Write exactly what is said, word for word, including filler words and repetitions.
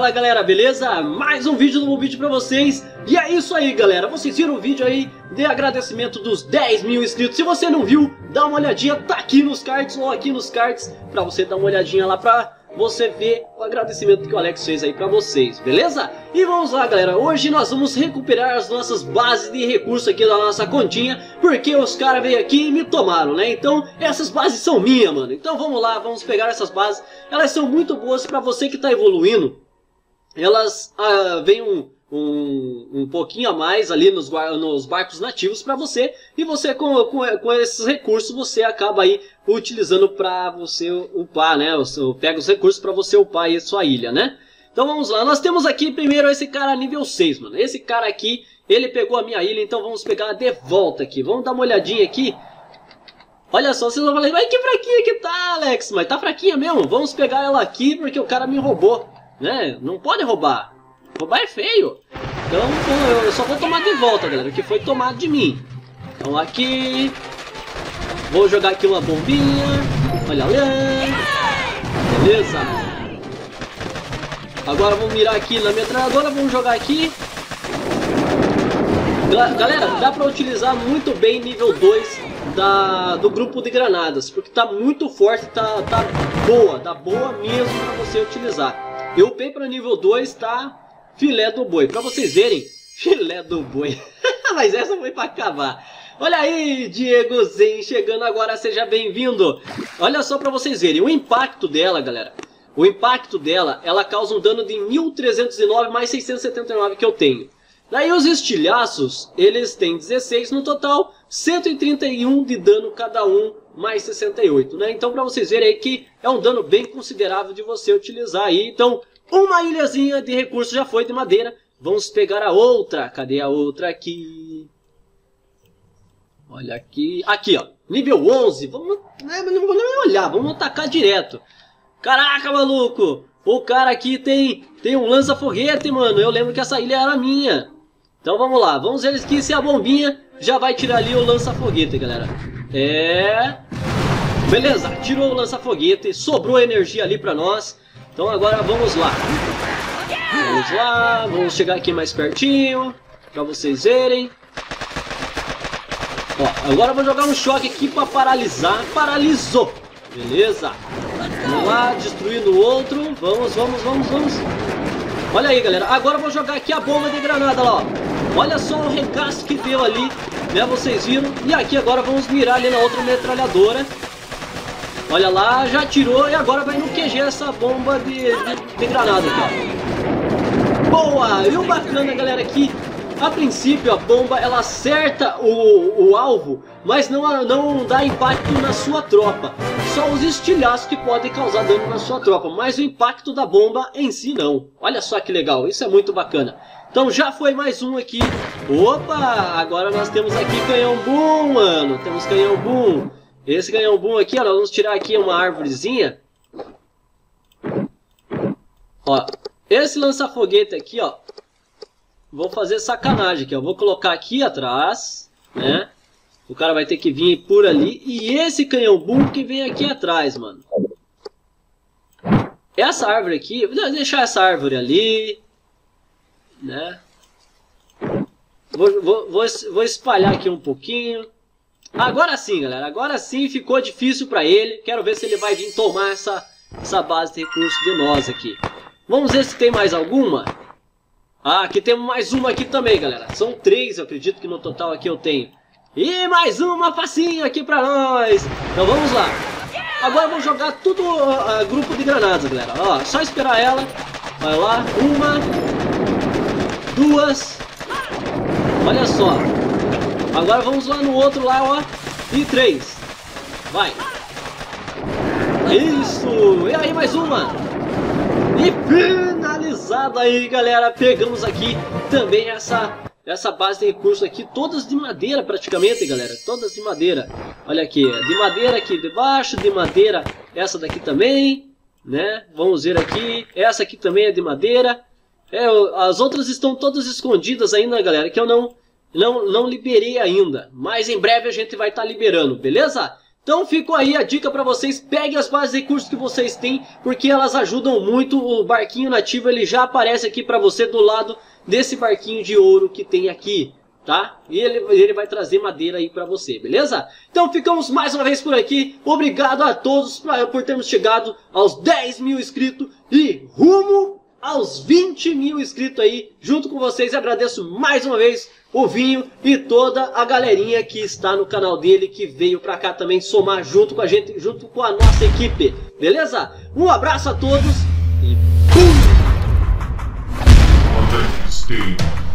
Fala galera, beleza? Mais um vídeo no vídeo pra vocês. E é isso aí galera, vocês viram o vídeo aí de agradecimento dos dez mil inscritos. Se você não viu, dá uma olhadinha, tá aqui nos cards ou aqui nos cards, pra você dar uma olhadinha lá pra você ver o agradecimento que o Alex fez aí pra vocês, beleza? E vamos lá galera, hoje nós vamos recuperar as nossas bases de recursos aqui da nossa continha, porque os caras veio aqui e me tomaram, né? Então essas bases são minhas, mano. Então vamos lá, vamos pegar essas bases. Elas são muito boas pra você que tá evoluindo. Elas ah, vêm um, um, um pouquinho a mais ali nos, nos barcos nativos para você. E você com, com, com esses recursos você acaba aí utilizando para você upar, né? Você pega os recursos para você upar aí a sua ilha, né? Então vamos lá, nós temos aqui primeiro esse cara nível seis, mano. Esse cara aqui, ele pegou a minha ilha, então vamos pegar de volta aqui. Vamos dar uma olhadinha aqui. Olha só, vocês vão falar, mas que fraquinha que tá, Alex. Mas tá fraquinha mesmo, vamos pegar ela aqui porque o cara me roubou. Né? Não pode roubar. Roubar é feio. Então eu só vou tomar de volta, galera, o que foi tomado de mim. Então aqui vou jogar aqui uma bombinha. Olha lá. Beleza. Agora vamos mirar aqui na metralhadora. Vamos jogar aqui. Galera, dá pra utilizar muito bem nível dois da, do grupo de granadas, porque tá muito forte, tá, tá boa, tá boa mesmo pra você utilizar. Eu upei para nível dois, tá? Filé do boi. Para vocês verem, filé do boi. Mas essa foi para acabar. Olha aí, Diegozinho, chegando agora, seja bem-vindo. Olha só para vocês verem, o impacto dela, galera. O impacto dela, ela causa um dano de mil trezentos e nove mais seiscentos e setenta e nove que eu tenho. Daí os estilhaços, eles têm dezesseis no total, cento e trinta e um de dano cada um, mais sessenta e oito, né? Então para vocês verem aí que é um dano bem considerável de você utilizar aí. Então uma ilhazinha de recurso já foi de madeira. Vamos pegar a outra. Cadê a outra aqui? Olha aqui. Aqui, ó. Nível onze. Vamos, né, não vou nem olhar. Vamos atacar direto. Caraca, maluco. O cara aqui tem, tem um lança-foguete, mano. Eu lembro que essa ilha era minha. Então vamos lá. Vamos ver aqui se a bombinha já vai tirar ali o lança-foguete, galera. É... Beleza. Tirou o lança-foguete. Sobrou energia ali pra nós. Então agora vamos lá. Vamos lá, vamos chegar aqui mais pertinho, pra vocês verem. Ó, agora eu vou jogar um choque aqui pra paralisar. Paralisou! Beleza. Vamos lá, destruindo o outro. Vamos, vamos, vamos, vamos. Olha aí, galera. Agora eu vou jogar aqui a bomba de granada lá, ó. Olha só o regaço que deu ali, né? Vocês viram. E aqui agora vamos mirar ali na outra metralhadora. Olha lá, já tirou e agora vai no Q G essa bomba de, de, de granada aqui, ó. Boa! E o bacana, galera, aqui, a princípio a bomba ela acerta o, o alvo, mas não, não dá impacto na sua tropa. Só os estilhaços que podem causar dano na sua tropa, mas o impacto da bomba em si não. Olha só que legal, isso é muito bacana. Então já foi mais um aqui. Opa! Agora nós temos aqui canhão boom, mano. Temos canhão boom. Esse canhão boom aqui, ó, nós vamos tirar aqui uma árvorezinha. Ó, esse lança-foguete aqui, ó, vou fazer sacanagem aqui, ó. Vou colocar aqui atrás, né? O cara vai ter que vir por ali. E esse canhão boom que vem aqui atrás, mano. Essa árvore aqui, vou deixar essa árvore ali, né? Vou, vou, vou, vou espalhar aqui um pouquinho. Agora sim, galera, agora sim ficou difícil pra ele. Quero ver se ele vai vir tomar essa, essa base de recursos de nós aqui. Vamos ver se tem mais alguma. Ah, aqui temos mais uma aqui também, galera. São três, eu acredito que no total aqui eu tenho. E mais uma facinha aqui pra nós. Então vamos lá. Agora vamos jogar tudo uh, uh, grupo de granadas, galera. Ó, só esperar ela. Vai lá, uma, duas. Olha só. Agora vamos lá no outro lá, ó. E três. Vai. Isso. E aí, mais uma. E finalizado aí, galera. Pegamos aqui também essa, essa base de recursos aqui. Todas de madeira praticamente, galera. Todas de madeira. Olha aqui. De madeira aqui debaixo. De madeira essa daqui também. Né? Vamos ver aqui. Essa aqui também é de madeira. É, as outras estão todas escondidas ainda, galera. Que eu não... Não, não liberei ainda, mas em breve a gente vai estar liberando, beleza? Então ficou aí a dica para vocês, peguem as bases de recursos que vocês têm, porque elas ajudam muito. O barquinho nativo ele já aparece aqui para você do lado desse barquinho de ouro que tem aqui, tá? E ele, ele vai trazer madeira aí para você, beleza? Então ficamos mais uma vez por aqui, obrigado a todos pra, por termos chegado aos dez mil inscritos e rumo aos vinte mil inscritos aí, junto com vocês. Agradeço mais uma vez o Vinho e toda a galerinha que está no canal dele, que veio pra cá também somar junto com a gente, junto com a nossa equipe, beleza? Um abraço a todos e...